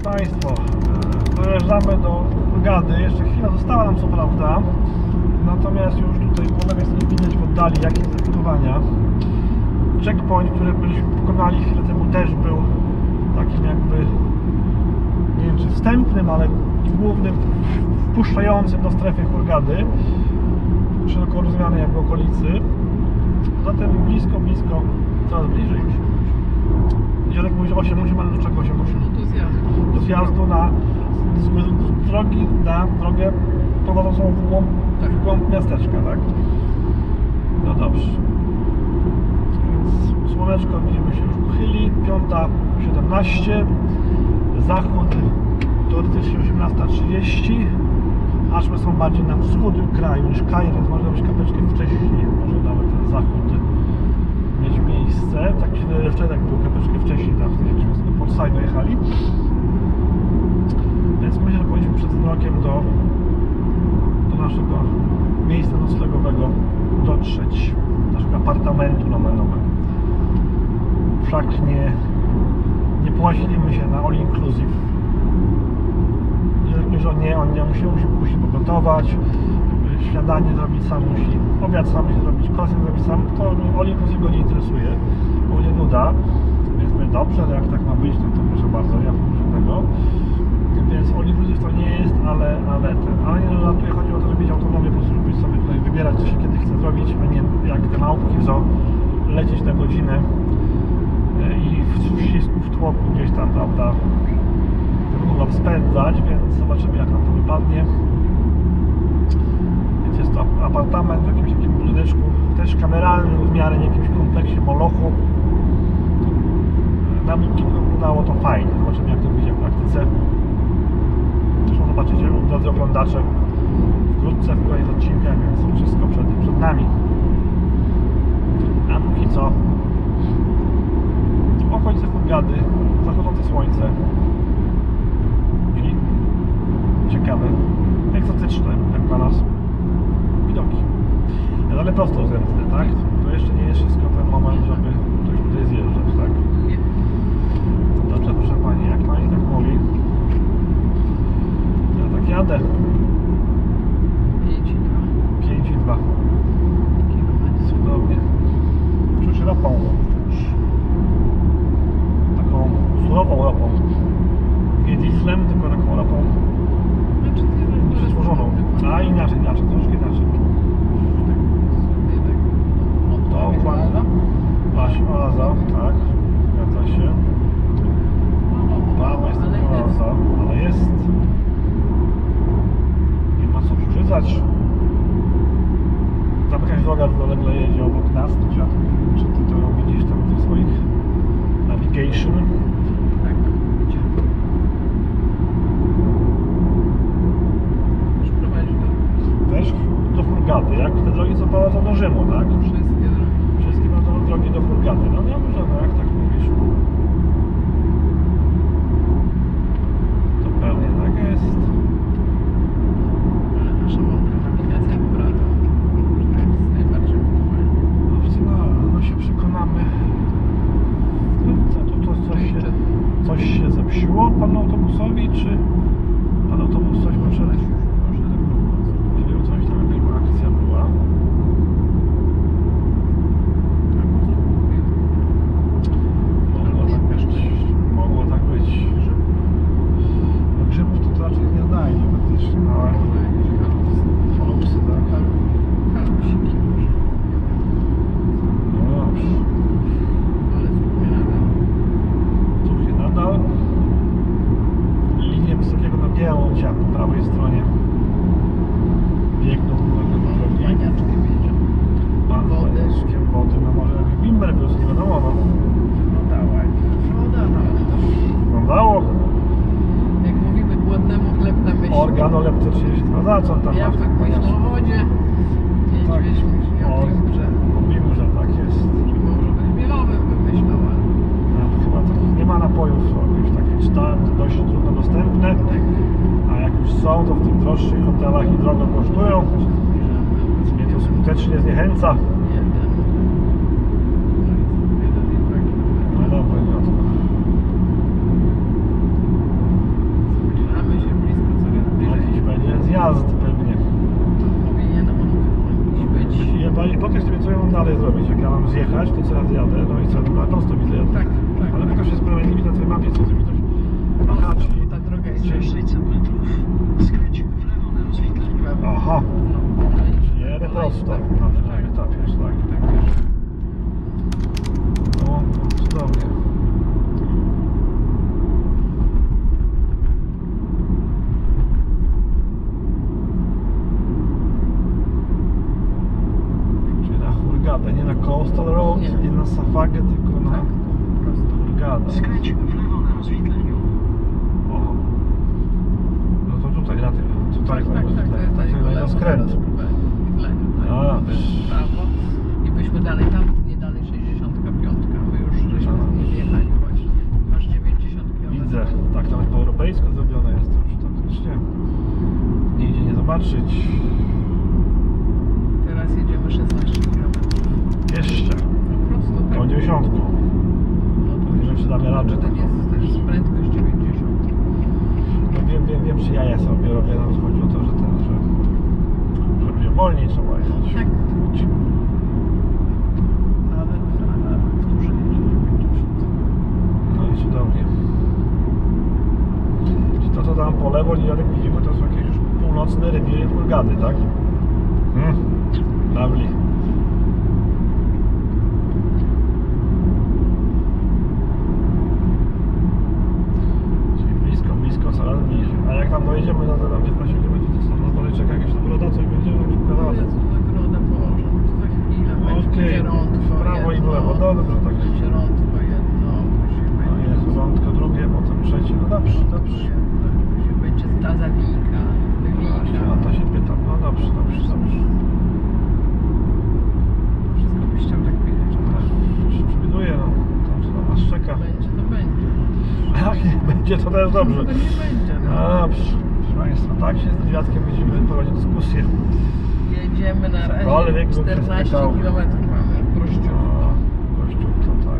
Państwo, dojeżdżamy do Hurgady. Jeszcze chwila została nam co prawda, natomiast już tutaj po lewej stronie widać w oddali jakie zabudowania. Checkpoint, który byliśmy pokonali chwilę temu, też był takim jakby, nie wiem czy wstępnym, ale głównym wpuszczającym do strefy Hurgady, szeroko rozumianej jakby okolicy. Zatem blisko, coraz bliżej. Dziadek mówi, że 8 musimy, ale do czego 8 musimy? Do zjazdu z drogi na drogę prowadzącą w głąb miasteczka, tak? No dobrze. Więc słoneczko widzimy się już uchyli, 5:17. Zachód teoretycznie 18:30. Aż my są bardziej na wschód kraju niż Kair, więc można być kapeczkę wcześniej, może nawet ten zachód mieć miejsce. Tak się wydaje, że wczoraj tak było kapeczkę wcześniej, tam jak z tego Portside dojechali. Więc myślę, że powinniśmy przed rokiem do naszego miejsca noclegowego dotrzeć, naszego apartamentu nomen. Wszak nie płacimy się na all inclusive. Że on nie musi pogotować, śniadanie zrobić sam musi, obiad sam musi zrobić, kolację zrobić sam, to all inclusive go nie interesuje, bo nie nuda, więc mówię, dobrze, ale jak tak ma być, to proszę bardzo, ja pomóżę tego. Więc all inclusive to nie jest, ale nie żartuję, chodzi o to, żeby mieć autonomię, po prostu żeby sobie tutaj wybierać, co się kiedy chce zrobić, a nie jak te małpki w zoo lecieć na godzinę i w ścisku, w tłoku gdzieś tam, prawda, urlop spędzać, więc zobaczymy jak nam to wypadnie. Więc jest to apartament w jakimś takim budyneczku, też kameralnym w miarę, nie jakimś kompleksie molochu. Na mnie wyglądało to fajnie, zobaczymy jak to wyjdzie w praktyce. Zresztą zobaczycie, drodzy oglądacze, wkrótce w kolejnych odcinkach, więc wszystko przed nami. A póki co okolice Hurgady, zachodzące słońce i ciekawe, egzotyczne jak dla nas widoki. Ale prosto z Rędzny, tak? To jeszcze nie jest wszystko ten moment, żeby ktoś tutaj zjeżdżać, tak? Nie. Dobrze, proszę Pani, jak Pani tak mówi, ja tak jadę. 5,2. Cudownie. Czuć ropą. Taką surową ropą. Nie dieslem, tylko taką ropą przetworzoną. A inaczej, troszkę inaczej. To właśnie oaza, tak, zgadza się. Prawo jest tylko oaza, ale jest. Nie ma co przyczydzać. Tam jakaś droga równolegle jedzie obok nas, to świat. Czy ty to widzisz tam w tych swoich navigation? Tak, widzicie. Już prowadzi Też do Hurgady, jak te drogi co prowadzą do Rzymu, tak? wszystkie drogi. Wszystkie prowadzą drogi do Hurgady. No dobrze, no jak tak mówisz. To pewnie tak jest. Ale nasza mądra nawigacja wybrała to, że jest najbardziej optymalne. No się przekonamy. Co tu coś się zepsiło panu autobusowi, czy pan autobus coś poszedł? Nie wiem, coś tam jakaś akcja była. Mogło tak być. No grzybów to raczej nie znajdzie faktycznie, ale halupsy, tak? Halupsiki może. No dobrze. Ale Tu się nadal. Linię wysokiego napięcia po prawej stronie. Biegną drogi. maniaczki wiedział. Pan wodeczkiem wody, no może jakiś bimber wiózł, nie wiadomo, no. No dawaj. No ale to Wyglądało. jak mówimy głodnemu chleb na myśli. Organoleptycznie się za co tam Ja masz, tak myślę o wodzie. Tak. Niedźwiedź myśli o timbrze. Mówimy, że tak jest. Czy może być chmielowym wymyślał, ale Chyba tak nie ma napojów, są jakieś takie dość trudno dostępne. tak A jak już są, to w tych droższych hotelach i drogo kosztują. się zbliżamy. Więc mnie to skutecznie zniechęca. Jeden i 2 No dobra, Jotko. No i pokaż sobie, co ja mam dalej zrobić. Jak ja mam zjechać, to co ja zjadę, no i co, no prosto widzę. Tak, tak. Ale pokaż się sprawę, nie widzę na twojej mapie, co ty widzisz. Aha, czyli... Ta droga jest 600 metrów. Skręć w lewo na rozwidleniu. Aha, No, czyli jedę prosto. Na tym etapie, tak. No, cudownie. Czyli na Hurgadę, nie na Coastal Road, nie na Safagę, tylko na Tak, po prostu. Hurgadę. Skręć w lewo na rozwidleniu. O. No to tutaj na tym. Tutaj Tak, to jest na skręt. A. W prawo i byśmy dalej tam, nie dalej 65, my już żeśmy nie wjechali właśnie. Masz 90 km. Widzę, tak nawet po europejsku zrobione jest to już faktycznie. Nigdzie nie zobaczyć. Teraz jedziemy 16 km. Jeszcze. Po prostu tak. Tą 90. No Nie wiem, czy damy radę to taką. jest też prędkość 90. No wiem, czy ja sobie robię, nam chodzi o to, że że będzie wolniej trzeba jechać. Tak. Nawet którzy jedzie 90. No i cudownie. Czy to co tam po lewo, nie jak widzimy, to są jakieś już północne rewiry Hurgady, tak? Lovely. Czyli blisko, coraz bliżej. A jak tam dojedziemy, no to tam 15 km, to są na dole czeka jakaś nagroda, co i będzie nam pokazała. To jest nagroda Boża, to za chwilę będzie Okej, rądko w prawo i w jedno, lewo, dobrze, tak. będzie rądko jedno, później No będzie... jest rądko drugie, potem trzecie, no dobrze. Później będzie ta zawika, Właśnie, wywika. o to się pytam, no dobrze. Wszystko byś chciał tak wiedzieć. Się przewiduję, no, tam co na nas czeka. Będzie, to będzie. A jak nie będzie, to też dobrze. To nie będzie, no. Dobrze, proszę Państwa, tak się z Dziadkiem będziemy prowadzić dyskusję. Jedziemy na Cokolwiek razie bym 14 spytał. km mamy, prościutko. Gościu, to tak.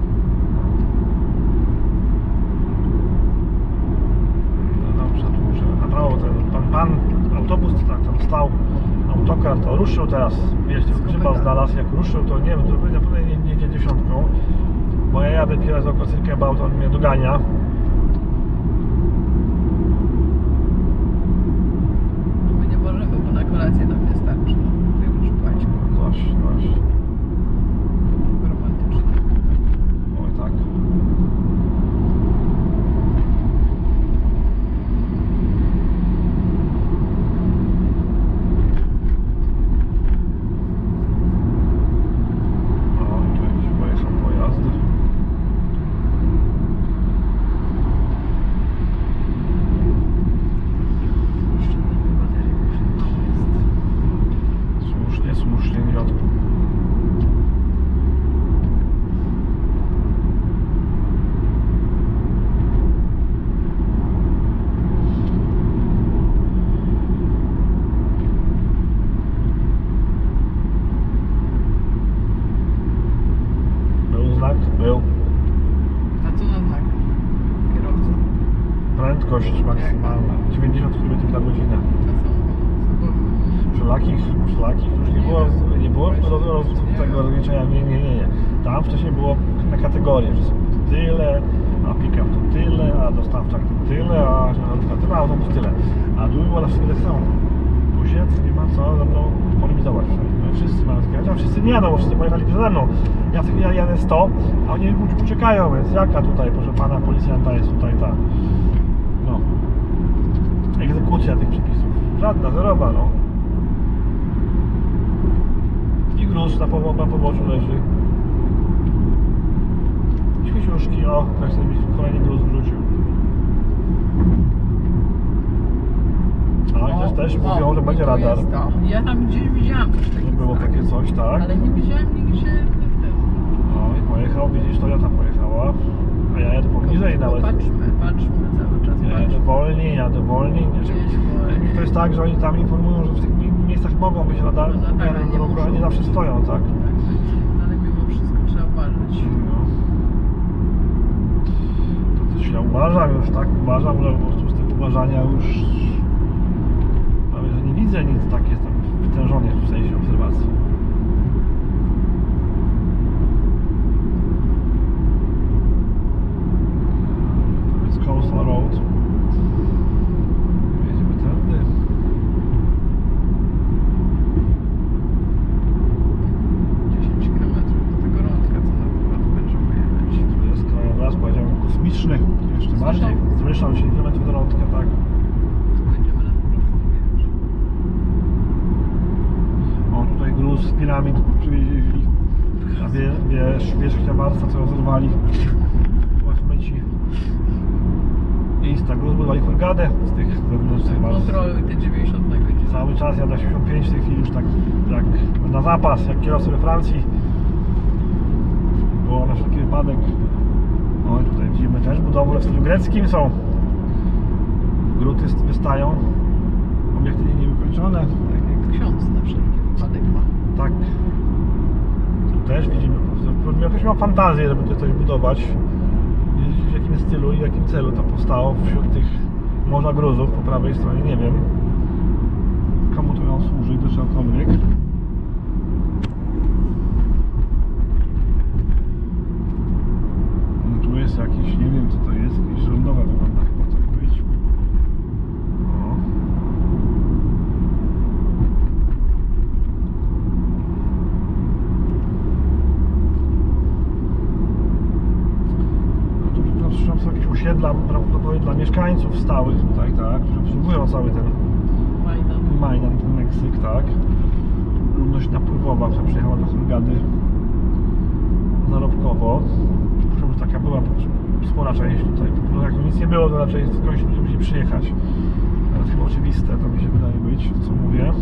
No dobrze, tu muszę na prawo, pan autobus tak tam stał, autokar to ruszył teraz, wiesz, ten grzyba znalazł, jak ruszył, to nie wiem, to na pewno nie jedzie 10, bo ja jadę pierwszy oko Cyrkeba, to on mnie dogania. No my nie możemy, bo na kolację nam nie starczy. No, to już płaćmy. Właśnie. Romantycznie. Oj tak. O, tu jakiś pojechał pojazd. Jeszcze nie baterii już mało jest. Słusznie, Dziadku. Był znak? Był. A co na znak? Kierowca. Prędkość maksymalna. 90 km na godzinę. To są osobowe. Wszelakich już nie było tego rozliczenia. Nie. Tam wcześniej było na kategorie, że są tyle, a pick-up to tyle, a dostawczak to tyle, a ciężarówka tyle, a autobus tyle. A tu było na wszystkie tak samo. Tu się nie ma co ze mną polemizować. No, wszyscy mają zjechać, a wszyscy nie jadą, bo wszyscy pojechali przede mną. Ja jadę 100, a oni uciekają, więc jaka tutaj, proszę pana policjanta, jest tutaj ta, no, egzekucja tych przepisów. Żadna, zerowa, no. I gruz na poboczu leży. Świeciuszki, o, tak sobie kolejny gruz wrzucił. A i też mówią, że będzie i tu radar. jest to. Ja tam gdzieś widziałam coś Że takiego. było takie coś, tak? Ale nie widziałam nigdzie. No i pojechał, widzisz, Toyota pojechała. A ja jadę poniżej nawet. Patrzmy cały czas. Ja jadę wolniej. Gdzieś wolniej. To jest tak, że oni tam informują, że w tych miejscach mogą być radary, No tak, ale nie muszą. ale nie zawsze stoją, tak? Ale mimo wszystko trzeba uważać. No. To też ja uważam już, tak? Uważam, że po prostu z tego uważania już prawie, że nie widzę nic, tak jestem wytężony w sensie obserwacji. piramid przywieźli. A wierzchnia warstwa, co rozerwali. Łachmyci. I z tego zbudowali hurgadę z tych zewnętrznych warstw. Kontroluj te 90 na godzinę. Cały czas jadę 85 w tej chwili już tak jak na zapas, jak kierowcy we Francji. Bo na wszelki wypadek. No i tutaj widzimy też budowle w stylu greckim są. Gruty wystają. Obiekty niewykończone. Tak jak ksiądz na wszelki wypadek ma. Tak. Tu też widzimy. Jakoś mam fantazję, żeby tutaj coś budować. Wiedzieć w jakim stylu i w jakim celu to powstało wśród tych morza gruzów po prawej stronie, nie wiem. Komu to miało służyć, do czegokolwiek. No, tu jest jakieś, nie wiem co to jest, jakieś rządowe wygląda chyba coś być. O. No, tu są jakieś osiedla prawdopodobnie dla mieszkańców stałych tutaj, tak, którzy obsługują cały ten Majdan, ten Meksyk, tak. Ludność napływowa, która przyjechała do Hurgady zarobkowo. Zresztą taka była spora część tutaj. No, jak tu nic nie było, to raczej skądś ludzie musieli przyjechać. Ale to chyba oczywiste, to mi się wydaje być, to co mówię.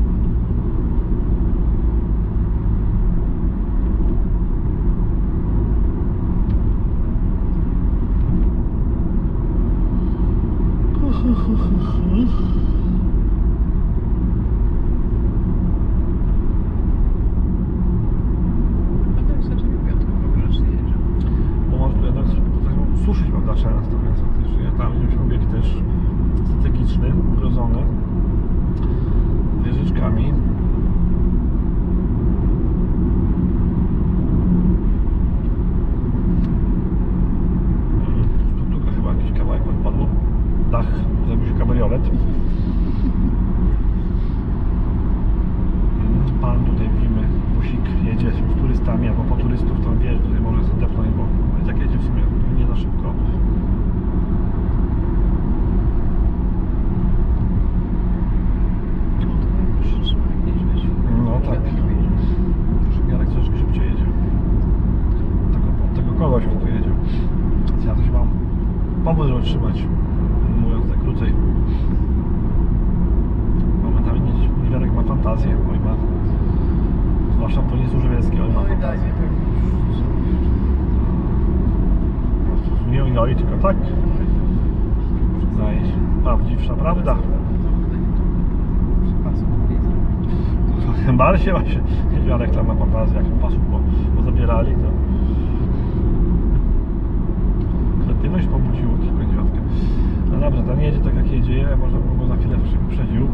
Bo może tu jednak suszyć mam często, więc faktycznie tam gdzieś obiekt też strategiczny, urodzony wieżyczkami. Sztuka chyba jakiś kawałek odpadł. Dach, zrobił się kabriolet. Pan tutaj widzimy, busik jedzie z turystami albo po turystów, to wie, że tutaj może zadepnąć, bo i tak jedzie w sumie nie za szybko. No tak. Jarek troszkę szybciej jedzie. Od tego kogoś, kto tu jedzie. Więc ja coś mam pomóc, żeby trzymać, mówiąc tak krócej. Momentami Jarek ma fantazję, oj ma. Zwłaszcza po Nicu Żywieckiej, oj ma fantazję. Nie oj, tylko tak. Przyznaję się. Prawdziwsza prawda. Tym bardziej właśnie Jarek tam ma fantazję, jak pasów pozabierali, to kreatywność pobudziło tylko dziadkę. No dobrze, ten jedzie tak jak jedzie, może bym go za chwilę wyprzedził.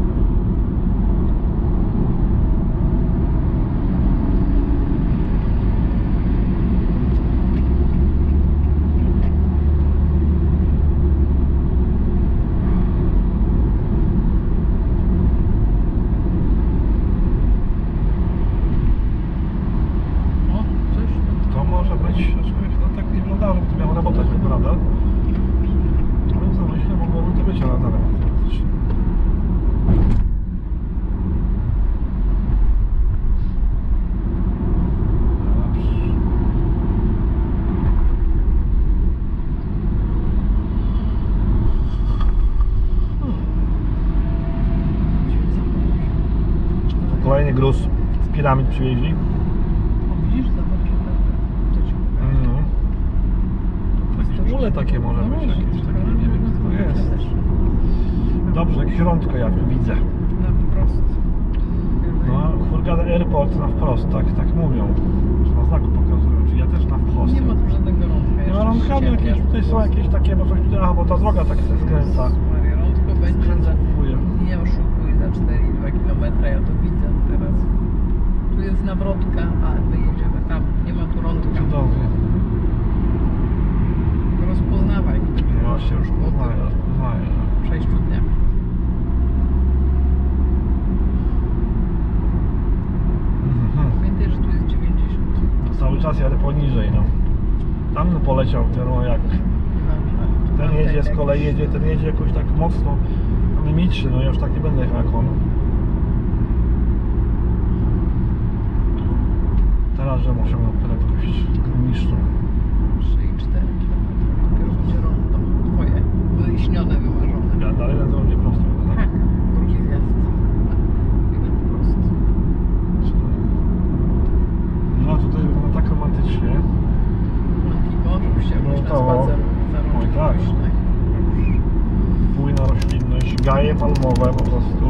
To może być, aczkolwiek no tak nie wyglądało, żeby to miało rabotać jako radar. Ale w zamyśle mogłoby to być radarem teoretycznie. To kolejny gruz z piramid przywieźli. Widzisz, zobacz, W ogóle takie może być, jakieś takie, nie wiem co to jest. Dobrze, jakieś rądko ja tu widzę. Na wprost. No, Hurgada Airport na wprost, tak mówią. Czy na znaku pokazują, czy ja też na wprost. Nie ma tu żadnego rądka. Nie ma rądkami, jakieś tutaj są jakieś takie, bo coś tutaj, aha, bo ta droga tak się skręca. Maria, rądko będzie za... Skręcuje. Nie oszukuj, za 4,2 km, ja to widzę teraz. Tu jest nawrotka, a my jedziemy tam. Nie ma tu rądka. Cudownie. Rozpoznawaj. Ja się już poznaję. W 6 dniach. Pamiętaj, że tu jest 90. To cały czas jadę poniżej, no. Tam poleciał, no jak ten jedzie z kolei jedzie, ten jedzie jakoś tak mocno limitrzy, no ja już tak nie będę jechał jak on. że muszę mieć prędkość niższą. 3,4 km. Dopiero będzie rondo. Twoje wyjaśnione, wymarzone. Ja dalej na to będzie prosto. Tak, drugi zjazd. Jeden prost. No tutaj wygląda tak romantycznie. Montiko, żebyście No jakoś na to- spacer za oj, rączkę tak. pójść, tak? Bujna roślinność, gaje palmowe po prostu.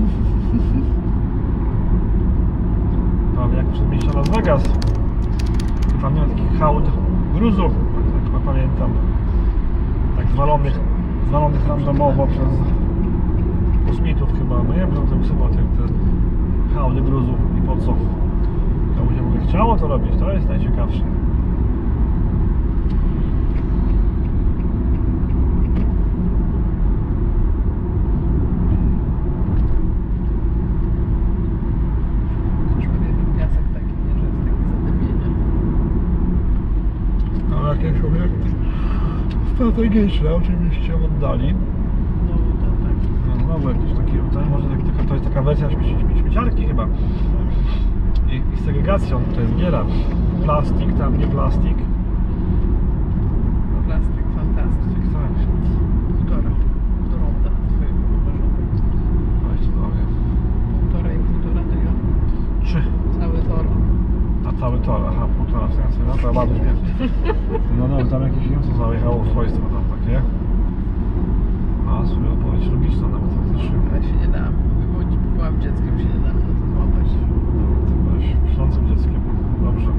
Prawie jak przedmieścia Las Vegas. Tam nie ma takich hałd gruzów, tak chyba pamiętam. Tak zwalonych randomowo przez kosmitów chyba. No nie wiem, że to chyba te hałdy gruzów i po co. Komuś się mogę chciało to robić, to jest najciekawsze. Już pewnie ten piasek taki, nie, że jest takie zadymienie. Ale jakieś obiekty strategiczne oczywiście w oddali. No to tak. No, znowu jakiś taki, to jest taka wersja śmieciarki chyba. I z segregacją to jest giera. Plastik, tam nie plastik. Plastik fantastyk. Tak, Półtora. Do ronda twojego wymarzone. właśnie powiem. Półtora i półtora to ja. 3. Cały tor. A cały tor, aha, półtora w sensie, no to bardzo śmieszne. No no, tam jakieś, nie wiem co zajechało swojstwo tam takie. A sobie odpowiedź logiczna nawet faktycznie. Ja się nie dałam. Bo byłam dzieckiem, się nie dałam na to złapać. Ty byłeś myślącym dzieckiem. Dobrze.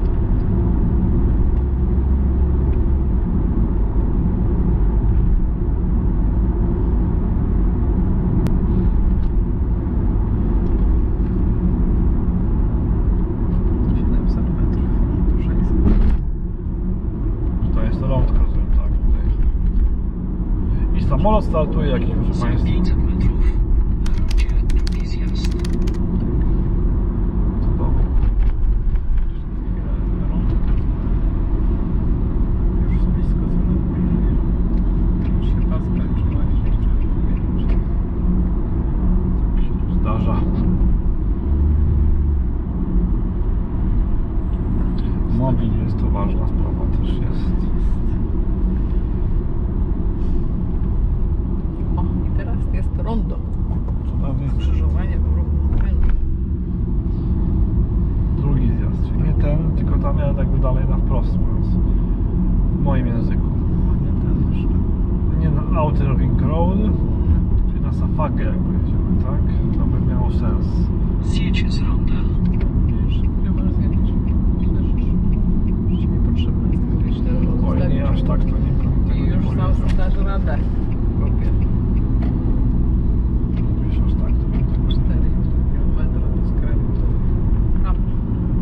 Tutaj jest to lądko, tak, tutaj. I samolot startuje jakiś, proszę Za Państwa. 500 metrów na rondzie drugi zjazd. Cudownie. Już blisko coraz bliżej. Już się pas kończy właśnie. Tak się tu zdarza. Mobil jest to ważna sprawa, też jest. O, i teraz jest rondo. Cudownie. Skrzyżowanie w ruchu okręgu. Drugi zjazd, czyli nie ten, tylko tam jadę jakby dalej na wprost, mówiąc w moim języku. O, nie ten jeszcze. Nie na Outer Ring Road, czyli na Safagę jakby jedziemy, tak? To by miało sens. Zjedź z ronda. Wiesz, nie masz zjechać. Słyszysz? Już ci niepotrzebne jest tego 4 razy Oj, nie aż tak, to nie tego I nie już powiem. dasz radę. Robię. Wiesz, aż tak, to bym tego 4 km do skrętu. Prawo.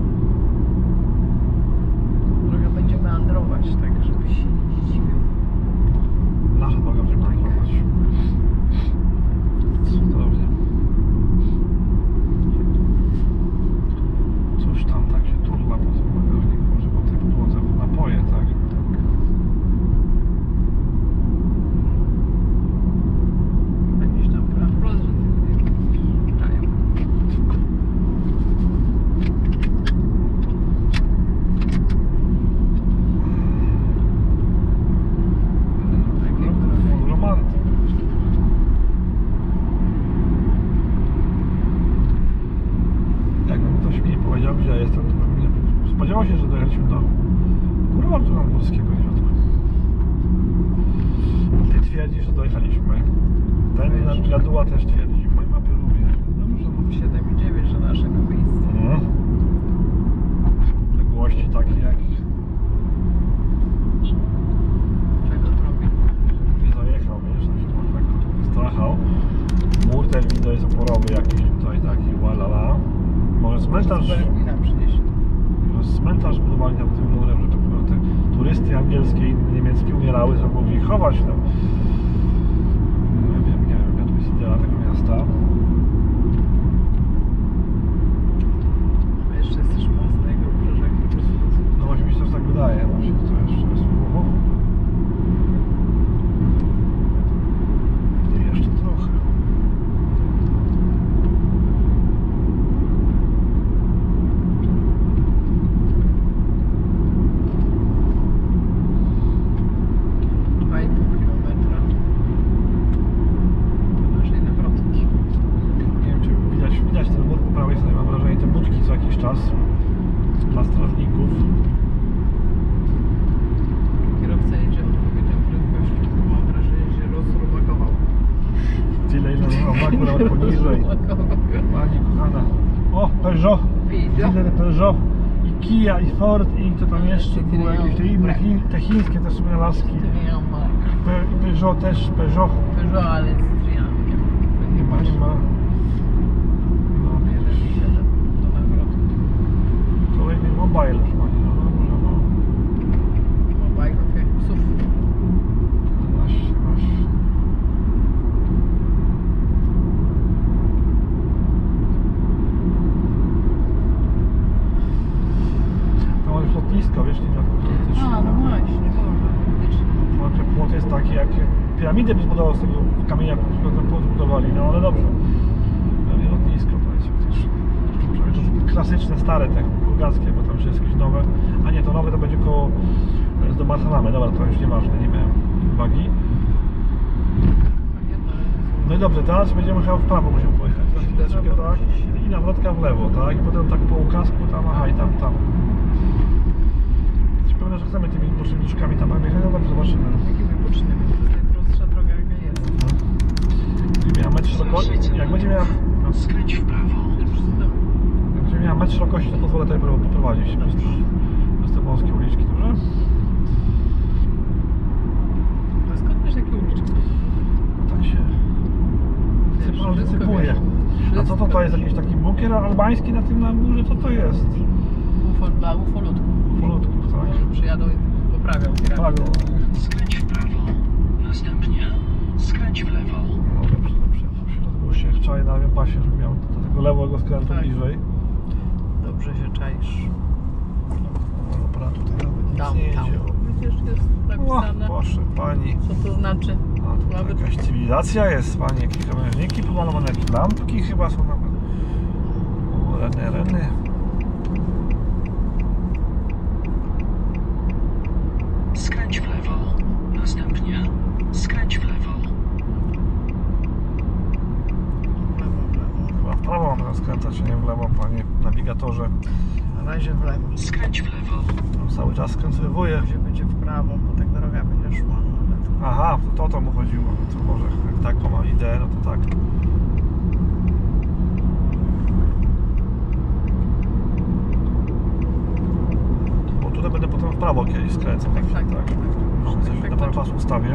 Droga będzie meandrować, tak żebyś się nie zdziwił. Nasza droga będzie marnować. Cudownie. Coś tam tak się turla po tym bagażniku, może po tej podłodze napoje, tak? Jakiś tam wprost, że nie czają. Romantyk. Jakby ktoś mi nie powiedział, gdzie ja jestem, to bym nie spodziewał się, że dojechaliśmy do kurortu nadmorskiego Niemiecku. Ty twierdzisz, że dojechaliśmy. Ten nasz Jaduła też twierdzi, w mojej mapie lubię. Dobrze, mów 7,9, że naszego miejsca. Mhm. Odległości takie jak Czego robi? nie zajechał, wiesz, tak się może lekko tu wystrachał. Mur ten widzę jest oporowy jakiś tutaj taki, walala. Może cmentarz, Z Berlina przynieść. może cmentarz budowali tam tym murem, żeby te turysty angielskie i inne niemieckie umierały, żeby mogli ich chować tam. Nie wiem, jaka tu jest idea tego miasta. A jeszcze jesteś mocnego brzeżek. No właśnie mi się też tak wydaje, właśnie to jeszcze jest ruchu. I jeszcze trochę. czas dla strażników. Kierowca jedzie odpowiednią prędkością, bo mam wrażenie, że rozrumakował. Tyle ile mam nawet poniżej. Pani kochana. O, Peugeot. Dealer Peugeot. I Kia, i Ford, i co tam jeszcze było, jakieś te inne, te chińskie też wynalazki. I Peugeot też, Peugeot. Peugeot, ale z drzwiami. Nie Chyba nie ma. No, Jeżeli się do nagrody. kolejny mobile, proszę pani. No dobrze, no. Mobilów jak psów. Właśnie, właśnie. To jest lotnisko, wiesz, nie turystyczne. A, no właśnie, może. Płot jest taki, jak piramidę by zbudował z tego kamienia, którego płot zbudowali, no ale dobrze. Pewnie lotnisko to jest przecież. Przynajmniej to takie klasyczne, stare, te kurgackie, bo tam już jest jakieś nowe. A nie, to nowe to będzie koło, to jest do Barcelony, dobra, to już nieważne, nie miałem uwagi. No i dobrze, teraz będziemy chyba w prawo musimy pojechać. Troszkę tak, i nawrotka w lewo, tak? I potem tak po ukazku tam, aha, i tam. Jesteś pewny, że chcemy tymi bocznymi dróżkami tam jechać? No dobrze, zobaczymy. Jakimi bocznymi? To jest najprostsza droga, jaka jest. Będzie miała metr szerokości, jak będzie miała, no, Skręć w prawo. jak będzie miała metr szerokości, to pozwolę tutaj poprowadzić przez te wąskie uliczki, dobrze? To skąd wiesz, jakie uliczki? Tak się wysypuje. A co to jest? Jakiś taki bunkier albański na tym na górze? Co to jest? Dla ufolutków. Polutków, tak? Może przyjadą i poprawią piramidę. Skręć w prawo. Następnie skręć w lewo. No dobrze, w środku się czaję na lewym pasie, żeby miał do tego lewego skrętu Tak. bliżej. Dobrze się czaisz. Dobra, tutaj nawet nic Tam, nie tam. jedzie. Widzisz, jest O, napisane. proszę pani. Co to znaczy? A tu Nawet- jakaś cywilizacja jest, pani, jakieś krawężniki pomalowane, jakieś lampki chyba są nawet. O, reny. Skręć w lewo. Następnie skręć w lewo. Chyba w prawo mam teraz skręcać, a nie w lewo, panie nawigatorze. Na razie w lewo. Skręć w lewo. Tam cały czas skręcowuje. Gdzie będzie w prawo, bo tak droga będzie szła. Aha, to o to mu chodziło. To może jak taką ma ideę, no to tak. Bo tutaj będę potem w prawo kiedyś skręcał. Tak. Muszę coś Tak, na prawy pas ustawię.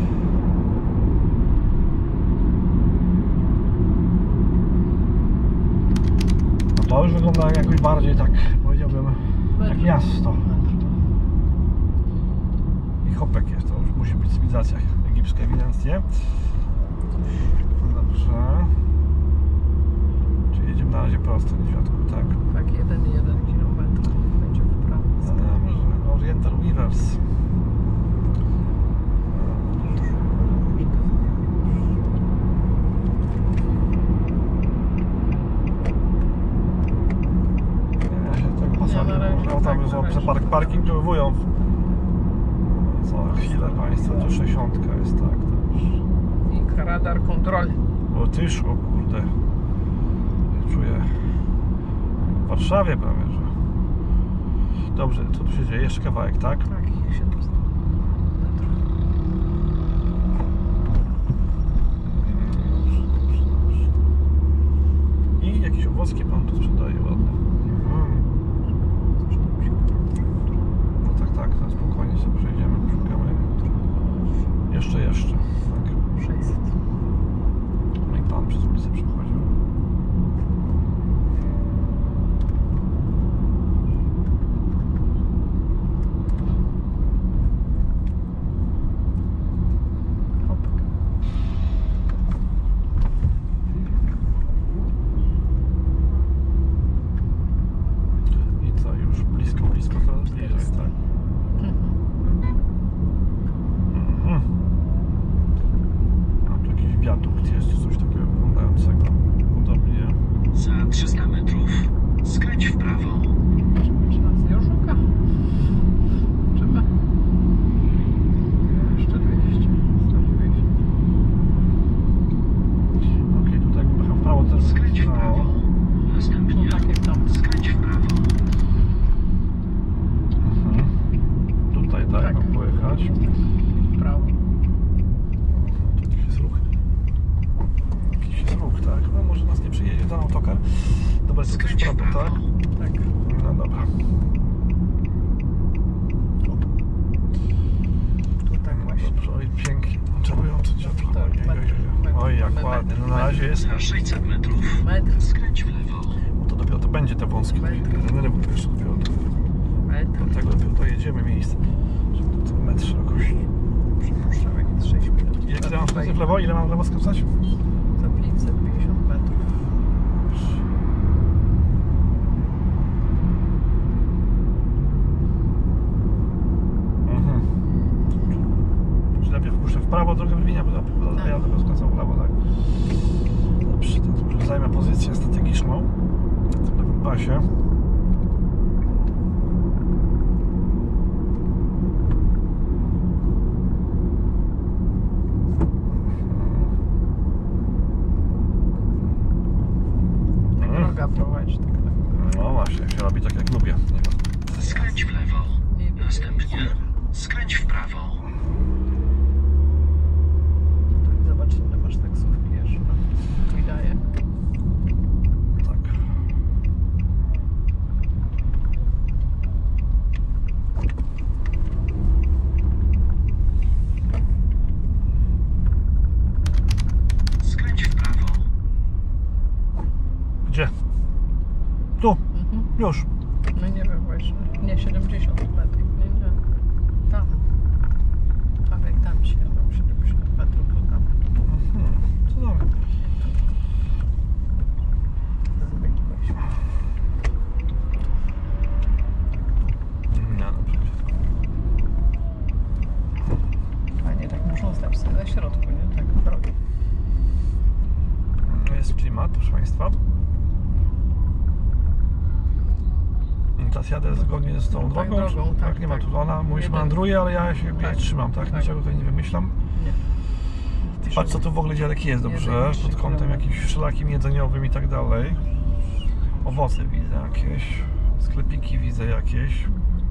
No to już wygląda jakoś bardziej tak, powiedziałbym, jak miasto. I hopek jest, to już musi być cywilizacja egipska ewidentnie. Dobrze. Czyli jedziemy na razie prosto, niedźwiadku, tak? Tak, 1,1 km będzie w prawo. Dobrze, Oriental Weavers. Ja się tego posadził, na razie bo tam tak, już parkingowują co chwilę państwo, to 60 jest, tak, to już. I radar kontrolny. O tyż, o kurde. Ja czuję w Warszawie prawie, że. Dobrze, co tu się dzieje? Jeszcze kawałek, tak? Tak, jak się tu I jakieś owocki pan tu sprzedaje ładne. No tak, na spokojnie sobie przejdziemy, poszukamy. Jeszcze. Tak. 600. No i pan przez ulicę przechodził. razie jest... Za 600 metrów Metr. skręć w lewo. Bo to dopiero to będzie te wąskie. Denerwuj jeszcze dopiero. Metr. Do tego dopiero dojedziemy miejsce. Żeby to metr szerokości. Przypuszczam, jak jest 6 minut. Ile mam skręcać w lewo? Ile mam w lewo skręcać? Za 550 metrów. Czy najpierw puszczę w prawo, trochę wywinia, bo Tak. ja dopiero skręcam w lewo, tak? Dobrze, to może zajmę pozycję strategiczną w tym lewym pasie. Droga prowadzi tak. No właśnie, się robi tak jak lubię. Nie ma. Skręć w lewo. Następnie skręć w prawo. Zobacz, ile masz taksówki jeszcze. Mi daje. Tak. Skręć w prawo. Gdzie? Tu. Mhm. Już. No nie wiem właśnie. Nie, 70 metrów. Nie. Tam. Tam jak tam się jadą 70 metrów, to tam. Cudownie. Zwykłość. Nie, dobrze. A nie, tak muszą stać sobie na środku, nie? Tak, drogi. Jest klimat, proszę Państwa. Teraz jadę zgodnie z tą Tak, drogą. drogą, tak, Nie ma tak. tu ona mówi, że Jeden. meandruje, ale ja się Tak, trzymam, tak? tak. Niczego tutaj nie wymyślam. Nie. Patrz co tu w ogóle dziadek jest dobrze, 11 pod kątem kilometrów. jakimś wszelakim jedzeniowym i tak dalej. Owoce widzę jakieś, sklepiki widzę jakieś.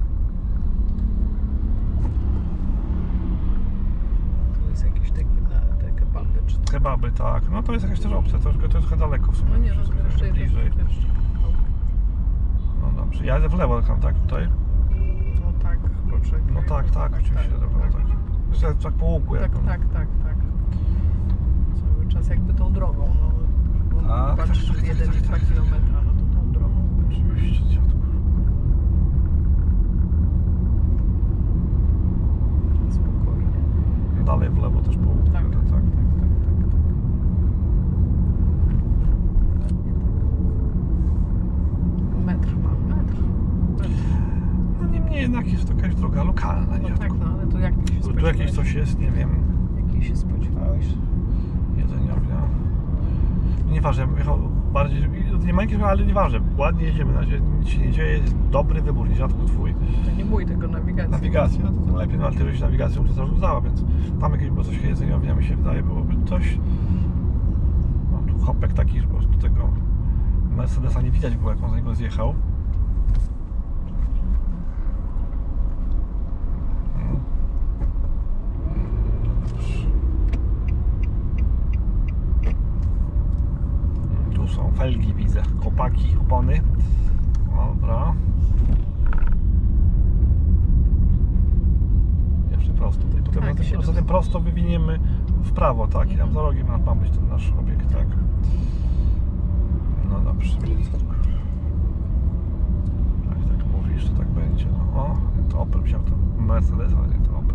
Tu jest jakieś takie na te kebaby czy to. Kebaby, tak. No to jest jakaś też opcja, to jest trochę daleko w sumie. No nie, no muszę sobie to jeszcze bliżej. jeszcze. No dobrze, jadę w lewo tak tutaj. No tak, poczekaj. No tak, oczywiście, tak. Jeszcze tak po łuku Tak, jakby. tak. Cały czas jakby tą drogą, no. Bo Tak, patrz, tak, 1,2 kilometra, no to tą drogą. Oczywiście, dziadku. Spokojnie. Dalej w lewo też po łuku. Tak, jadę, tak. Metr ma, metr. No niemniej jednak jest to jakaś droga lokalna, No dziadku. tak, no ale to jak się Tu spodziewałeś? jakieś coś jest, nie wiem, Jakiej się spodziewałeś? jedzeniownia. Nieważne, ja bym jechał bardziej, nie ma jakiegoś, ale nieważne, ładnie jedziemy, na razie nic się nie dzieje, jest dobry wybór, dziadku twój. To nie mój tego nawigacji. Nawigacja, no to tym lepiej, no ale ty żeś nawigacją to zarządzała, więc tam jakieś było coś jedzeniownia, mi się wydaje, byłoby coś. No tu hopek taki, że po prostu tego Mercedesa nie widać było, jak on z niego zjechał. Tu są felgi, widzę, kopaki, opony. Dobra. Jeszcze prosto tutaj. Potem Tak, za tym prosto wywiniemy w prawo, tak? I tam za rogiem ma być ten nasz obiekt, tak? No dobrze. Tak mówisz, to tak będzie. No. O, to Opel wziął to Mercedes, ale nie to Opel.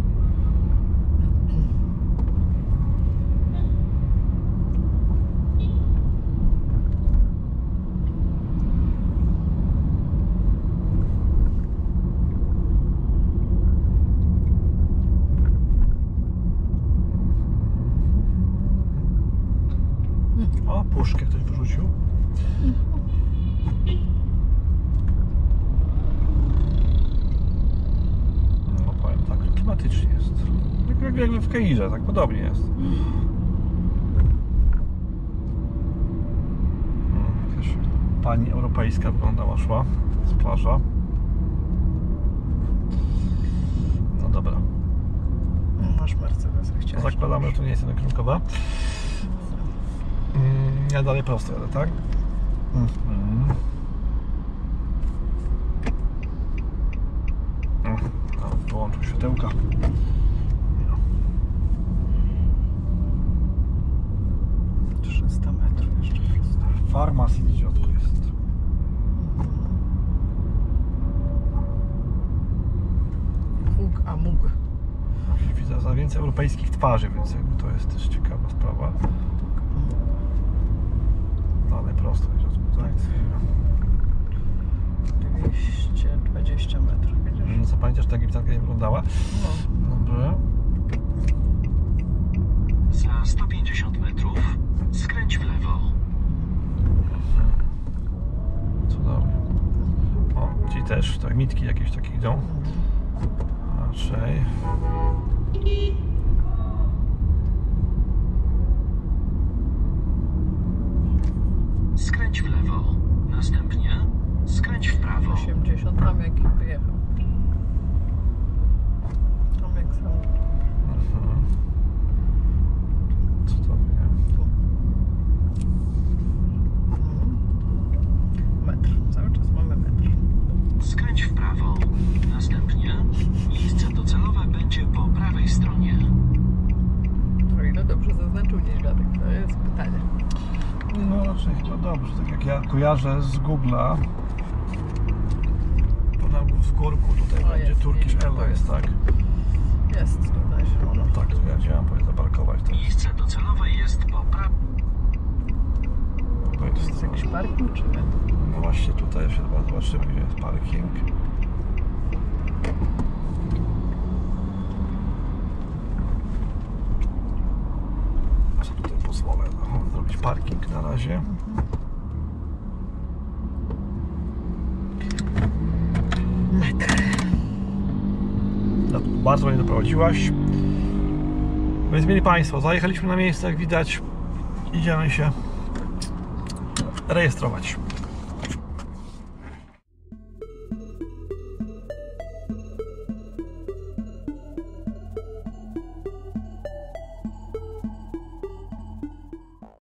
O, puszkę ktoś wyrzucił. No powiem tak, klimatycznie jest. Jakby w Kairze, tak podobnie jest. Jakaś pani europejska wyglądała, szła z plaża. No dobra. Masz Mercedes, chciałeś. Zakładamy, że to nie jest jedynkrunkowa. Ja dalej prosto jadę, tak? Połączył światełka. No. 300 metrów. Amug. Widzę za więcej europejskich twarzy, więc jakby to jest też ciekawa sprawa. Dalej prosto jest tutaj. 220 metrów, widzisz? No co, pamiętasz, ta egipcjanka nie wyglądała? No. Dobrze. Za 150 metrów skręć w lewo. Cudownie. O, ci też, tak, mitki jakieś takie idą. Raczej. Skręć w lewo. Następnie skręć w prawo. 80, tam jak wyjechał. Tam jak sam. Cudownie. Tu. Metr. Cały czas mamy metr. Skręć w prawo. Następnie miejsce docelowe będzie po prawej stronie. O ile dobrze zaznaczył niedźwiadek, to jest pytanie. No raczej chyba dobrze, tak jak ja kojarzę z Google'a. To na w górku tutaj O, będzie jest, Turkish widzę, Airlines, tak? Jest tutaj zielono. Tak, to ja działam, powinien zaparkować teraz. Miejsce docelowe jest po prawej. To To jest jakiś parking, czy nie? No właśnie tutaj się chyba zobaczymy, gdzie jest parking. Ja sobie tutaj pozwolę zrobić parking na razie. Metr. No, bardzo mnie doprowadziłaś. Więc mieli Państwo, zajechaliśmy na miejsce, jak widać. Idziemy się rejestrować.